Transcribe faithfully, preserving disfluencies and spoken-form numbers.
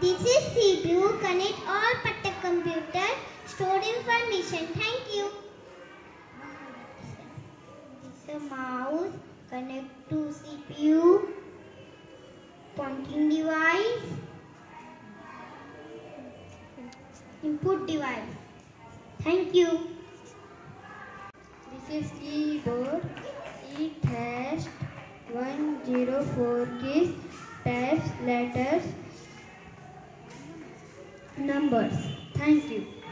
This is C P U. Connect all Patta computer. Store information. Thank you. This is a mouse. Connect to C P U. Pointing device. Input device. Thank you. This is keyboard. It has one zero four keys, tabs, letters, numbers. Thank you.